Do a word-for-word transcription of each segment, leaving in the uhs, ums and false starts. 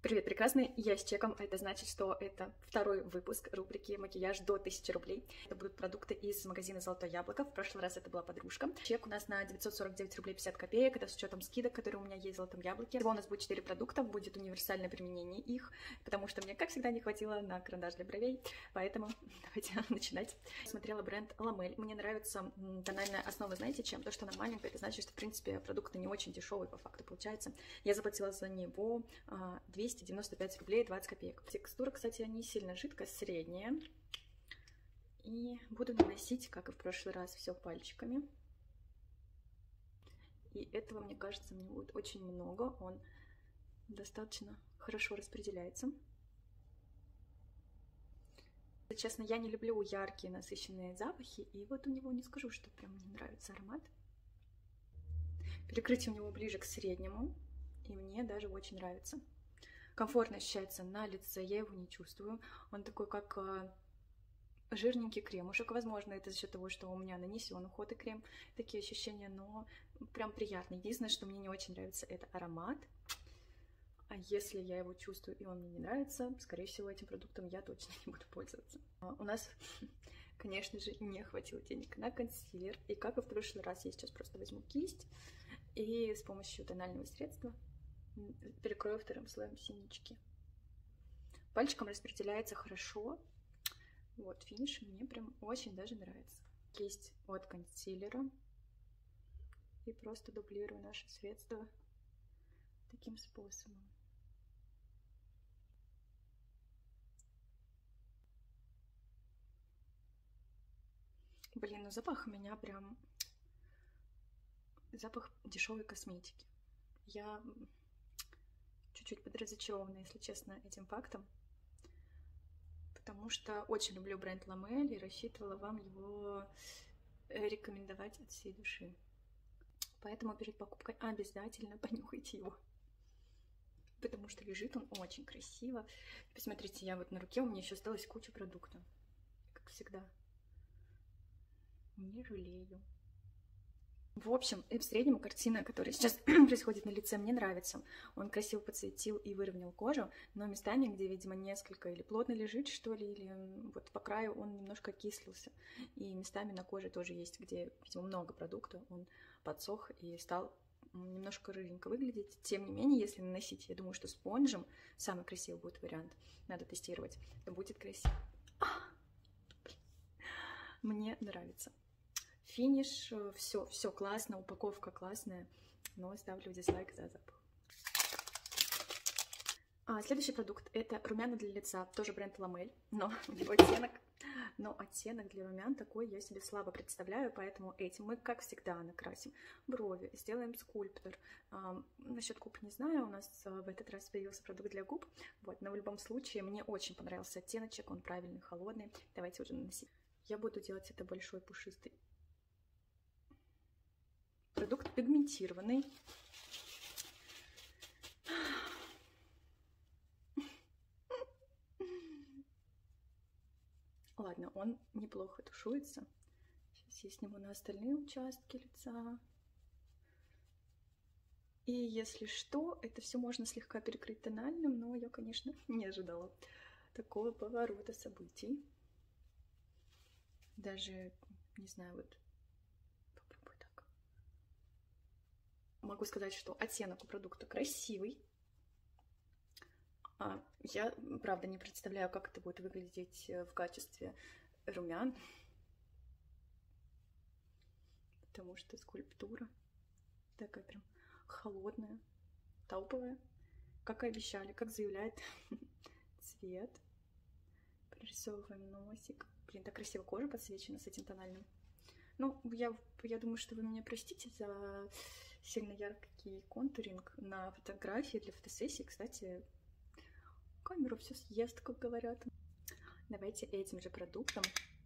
Привет, прекрасный, я с чеком. Это значит, что это второй выпуск рубрики «Макияж до тысячи рублей». Это будут продукты из магазина «Золотое яблоко». В прошлый раз это была подружка. Чек у нас на девятьсот сорок девять рублей пятьдесят копеек. Это с учетом скидок, которые у меня есть в «Золотом яблоке». Всего у нас будет четыре продукта, будет универсальное применение их, потому что мне, как всегда, не хватило на карандаш для бровей. Поэтому давайте начинать. Смотрела бренд Ламель. Мне нравится тональная основа, знаете чем? То, что она маленькая, это значит, что, в принципе, продукты не очень дешевые по факту получается. Я заплатила за него двести девяносто пять рублей двадцать копеек. Текстура, кстати, не сильно жидкая, средняя. И буду наносить, как и в прошлый раз, все пальчиками. И этого, мне кажется, мне будет очень много. Он достаточно хорошо распределяется. Честно, я не люблю яркие насыщенные запахи. И вот у него не скажу, что прям мне нравится аромат. Перекрытие у него ближе к среднему. И мне даже очень нравится. Комфортно ощущается на лице, я его не чувствую. Он такой, как жирненький кремушек. Возможно, это за счет того, что у меня нанесен уход и крем. Такие ощущения, но прям приятно. Единственное, что мне не очень нравится, это аромат. А если я его чувствую и он мне не нравится, скорее всего, этим продуктом я точно не буду пользоваться. У нас, конечно же, не хватило денег на консилер. И как и в прошлый раз, я сейчас просто возьму кисть и с помощью тонального средства перекрою вторым слоем синички. Пальчиком распределяется хорошо. Вот финиш мне прям очень даже нравится. Кисть от консилера. И просто дублирую наше средство таким способом. Блин, ну запах у меня прям запах дешевой косметики. Я чуть-чуть подразочарована, если честно, этим фактом, потому что очень люблю бренд Ламель и рассчитывала вам его рекомендовать от всей души. Поэтому перед покупкой обязательно понюхайте его, потому что лежит он очень красиво. Посмотрите, я вот на руке, у меня еще осталась куча продуктов, как всегда. Не жалею. В общем, и в среднем картина, которая сейчас происходит на лице, мне нравится. Он красиво подсветил и выровнял кожу, но местами, где, видимо, несколько или плотно лежит, что ли, или вот по краю он немножко окислился. И местами на коже тоже есть, где, видимо, много продукта, он подсох и стал немножко рыженько выглядеть. Тем не менее, если наносить, я думаю, что спонжем самый красивый будет вариант. Надо тестировать. Это будет красиво. Мне нравится. Финиш, все, все классно, упаковка классная, но ставлю дизлайк за запах. А, следующий продукт — это румяна для лица, тоже бренд Ламель, но его оттенок, но оттенок для румян такой я себе слабо представляю, поэтому этим мы, как всегда, накрасим брови, сделаем скульптор. А, насчет губ не знаю, у нас в этот раз появился продукт для губ, вот, но в любом случае мне очень понравился оттеночек, он правильный, холодный. Давайте уже наносить. Я буду делать это большой пушистый. Продукт пигментированный. Ладно, он неплохо тушуется. Сейчас я сниму на остальные участки лица. И если что, это все можно слегка перекрыть тональным, но я, конечно, не ожидала такого поворота событий. Даже, не знаю, вот могу сказать, что оттенок у продукта красивый. А, я, правда, не представляю, как это будет выглядеть в качестве румян. Потому что скульптура такая прям холодная, тауповая. Как и обещали, как заявляет цвет. Прорисовываем носик. Блин, так красиво кожа подсвечена с этим тональным. Ну, я, я думаю, что вы меня простите за сильно яркий контуринг на фотографии для фотосессии. Кстати, камеру все съест, как говорят. Давайте этим же продуктом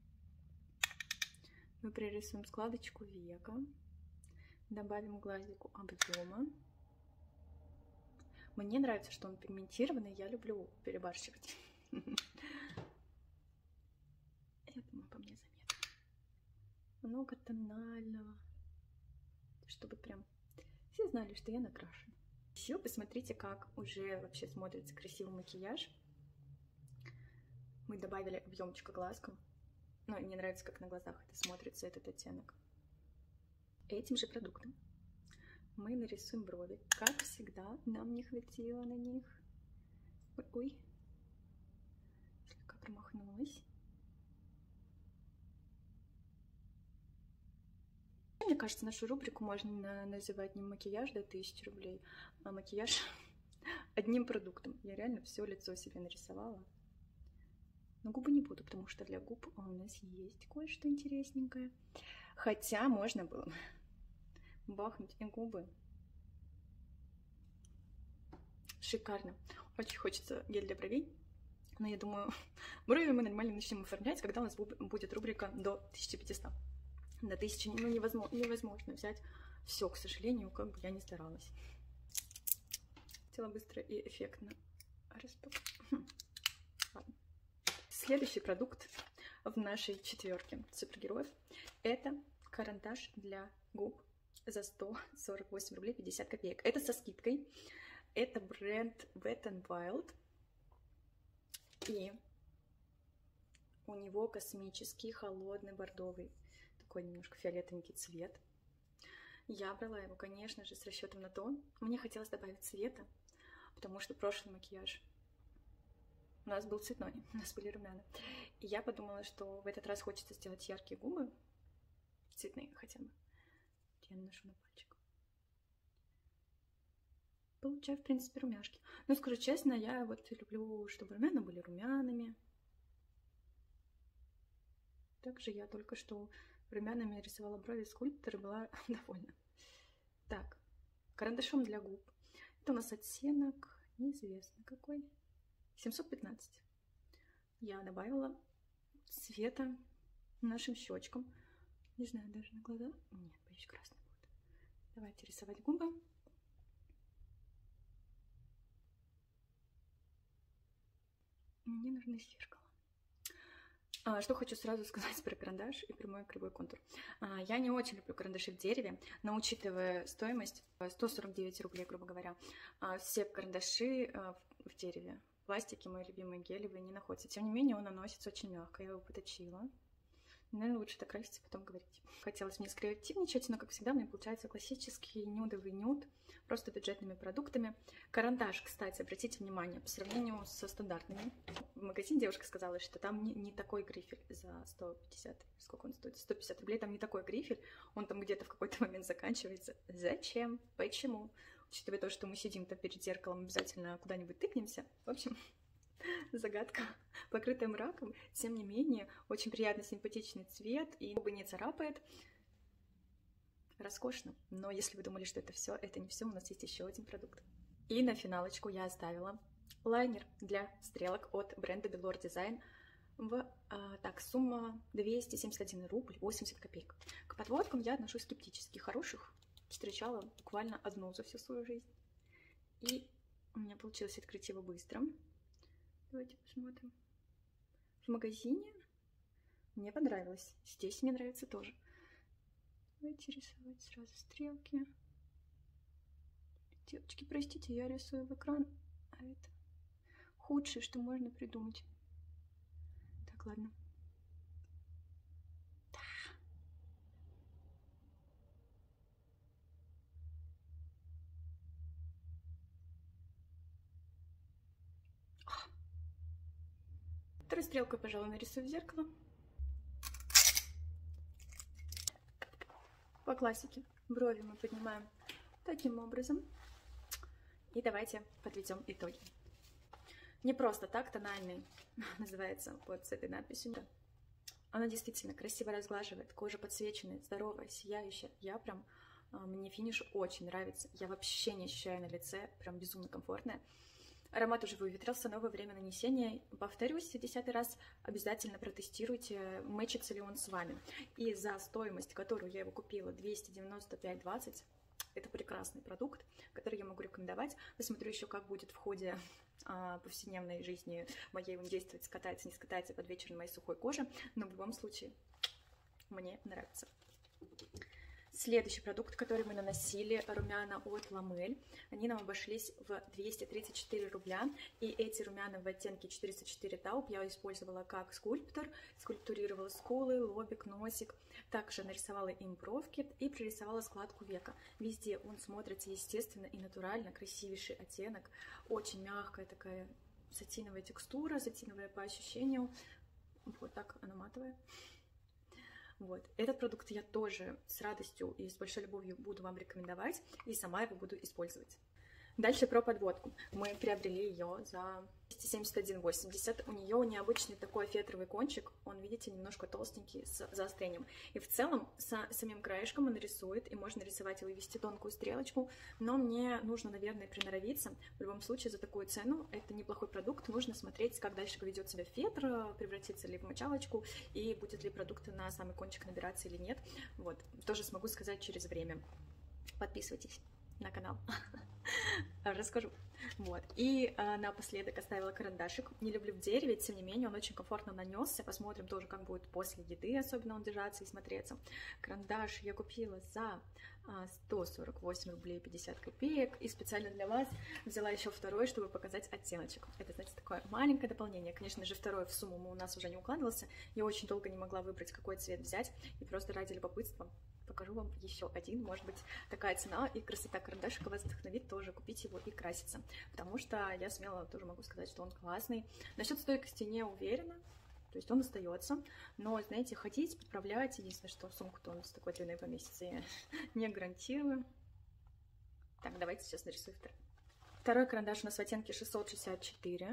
мы прорисуем складочку века, добавим глазику объема. Мне нравится, что он пигментированный, я люблю перебарщивать. Я думаю, по мне заметно. Много тонального, чтобы прям все знали, что я накрашена. Еще посмотрите, как уже вообще смотрится красивый макияж. Мы добавили объемчика глазкам. Но мне нравится, как на глазах это смотрится, этот оттенок. Этим же продуктом мы нарисуем брови. Как всегда, нам не хватило на них. Ой, ой. Слегка промахнулась. Мне кажется, нашу рубрику можно называть не макияж до тысячи рублей, а макияж одним продуктом. Я реально все лицо себе нарисовала. Но губы не буду, потому что для губ у нас есть кое-что интересненькое. Хотя можно было бахнуть и губы. Шикарно. Очень хочется гель для бровей. Но я думаю, брови мы нормально начнем оформлять, когда у нас будет рубрика до тысячи пятисот. До тысячи ну, невозможно, невозможно взять все, к сожалению, как бы я ни старалась. Хотела быстро и эффектно распаковать. Ладно. Следующий продукт в нашей четверке супергероев — это карандаш для губ за сто сорок восемь рублей пятьдесят копеек. Это со скидкой. Это бренд Wet n Wild. И у него космический холодный бордовый, такой немножко фиолетовенький цвет. Я брала его, конечно же, с расчетом на то. Мне хотелось добавить цвета, потому что прошлый макияж у нас был цветной, у нас были румяна. И я подумала, что в этот раз хочется сделать яркие губы, цветные хотя бы. Я наношу на пальчик. Получаю, в принципе, румяшки. Но, скажу честно, я вот люблю, чтобы румяна были румяными. Также я только что румянами рисовала брови скульптора и была довольна. Так, карандашом для губ. Это у нас оттенок неизвестно какой. семьсот пятнадцать. Я добавила цвета нашим щечкам. Не знаю, даже на глаза. Нет, боюсь, красный будет. Давайте рисовать губы. Мне нужно зеркало. А, что хочу сразу сказать про карандаш и про мой кривой контур. А, я не очень люблю карандаши в дереве, но учитывая стоимость сто сорок девять рублей, грубо говоря, а, все карандаши а, в, в дереве, пластики, мои любимые гелевые, не находятся. Тем не менее, он наносится очень мягко. Я его поточила. Наверное, лучше так краситься, потом говорить. Хотелось мне скреативничать, но, как всегда, мне получается классический нюдовый нюд, просто бюджетными продуктами. Карандаш, кстати, обратите внимание, по сравнению со стандартными. В магазине девушка сказала, что там не, не такой грифель за сто пятьдесят, сколько он стоит, сто пятьдесят рублей, там не такой грифель, он там где-то в какой-то момент заканчивается. Зачем? Почему? Учитывая то, что мы сидим-то перед зеркалом, обязательно куда-нибудь тыкнемся. В общем... Загадка, покрытая мраком, тем не менее, очень приятный, симпатичный цвет, и губы не царапает. Роскошно. Но если вы думали, что это все, это не все, у нас есть еще один продукт. И на финалочку я оставила лайнер для стрелок от бренда Belor Design. В, а, так, сумма двести семьдесят один рубль восемьдесят копеек. К подводкам я отношусь скептически. Хороших встречала буквально одну за всю свою жизнь. И у меня получилось открыть его быстро. Давайте посмотрим. В магазине мне понравилось. Здесь мне нравится тоже. Давайте рисовать сразу стрелки. Девочки, простите, я рисую в экран, а это худшее, что можно придумать. Так, ладно. Да. Второй стрелкой, пожалуй, нарисую в зеркало. По классике брови мы поднимаем таким образом. И давайте подведем итоги. Не просто так тональный называется под с этой надписью. Она действительно красиво разглаживает, кожа подсвеченная, здоровая, сияющая. Я прям, мне финиш очень нравится. Я вообще не ощущаю на лице, прям безумно комфортная. Аромат уже выветрился, новое время нанесения. Повторюсь, в десятый раз обязательно протестируйте, мэчится ли он с вами. И за стоимость, которую я его купила, двести девяносто пять двадцать, это прекрасный продукт, который я могу рекомендовать. Посмотрю еще, как будет в ходе а, повседневной жизни моей он действовать, скатается, не скатается под вечер на моей сухой коже. Но в любом случае, мне нравится. Следующий продукт, который мы наносили, румяна от Ламель. Они нам обошлись в двести тридцать четыре рубля. И эти румяна в оттенке четыреста четыре тауп я использовала как скульптор. Скульптурировала скулы, лобик, носик. Также нарисовала им бровки и прорисовала складку века. Везде он смотрится естественно и натурально. Красивейший оттенок. Очень мягкая такая сатиновая текстура, сатиновая по ощущению. Вот так она матовая. Вот. Этот продукт я тоже с радостью и с большой любовью буду вам рекомендовать, и сама его буду использовать. Дальше про подводку. Мы приобрели ее за двести семьдесят один восемьдесят. У нее необычный такой фетровый кончик. Он, видите, немножко толстенький, с заострением. И в целом с самим краешком он рисует, и можно рисовать и вывести тонкую стрелочку. Но мне нужно, наверное, приноровиться. В любом случае, за такую цену это неплохой продукт. Нужно смотреть, как дальше поведет себя фетр, превратится ли в мочалочку, и будет ли продукт на самый кончик набираться или нет. Вот. Тоже смогу сказать через время. Подписывайтесь на канал. Расскажу. Вот. И э, напоследок оставила карандашик. Не люблю в дереве, тем не менее он очень комфортно нанесся. Посмотрим тоже, как будет после еды, особенно он держаться и смотреться. Карандаш я купила за э, сто сорок восемь рублей пятьдесят копеек. И специально для вас взяла еще второй, чтобы показать оттеночек. Это, значит, такое маленькое дополнение. Конечно же, второй в сумму у нас уже не укладывался. Я очень долго не могла выбрать, какой цвет взять. И просто ради любопытства покажу вам еще один. Может быть, такая цена и красота карандашика вас вдохновит тоже купить его и краситься. Потому что я смело тоже могу сказать, что он классный. Насчет стойкости не уверена. То есть он остается. Но, знаете, ходить, подправлять, единственное, что сумку-то он с такой длиной поместится, я не гарантирую. Так, давайте сейчас нарисую второй. Второй карандаш у нас в оттенке шестьсот шестьдесят четыре.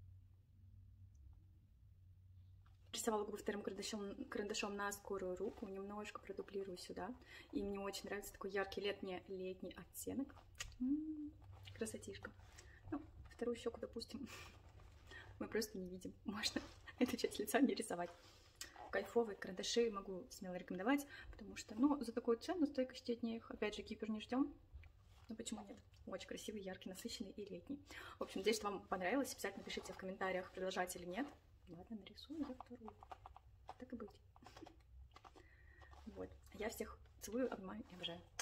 Рисовала губы вторым карандашом, карандашом на скорую руку, немножко продублирую сюда. И мне очень нравится такой яркий летний, летний оттенок. М-м, красотишка. Ну, вторую щеку, допустим, мы просто не видим. Можно эту часть лица не рисовать. Кайфовые карандаши могу смело рекомендовать, потому что, ну, за такую цену, стойкости от них, опять же, кипер не ждем. Ну, почему нет? Очень красивый, яркий, насыщенный и летний. В общем, надеюсь, что вам понравилось. Обязательно пишите в комментариях, продолжать или нет. Ладно, нарисую за вторую. Так и быть. Вот. Я всех целую, обнимаю и обожаю.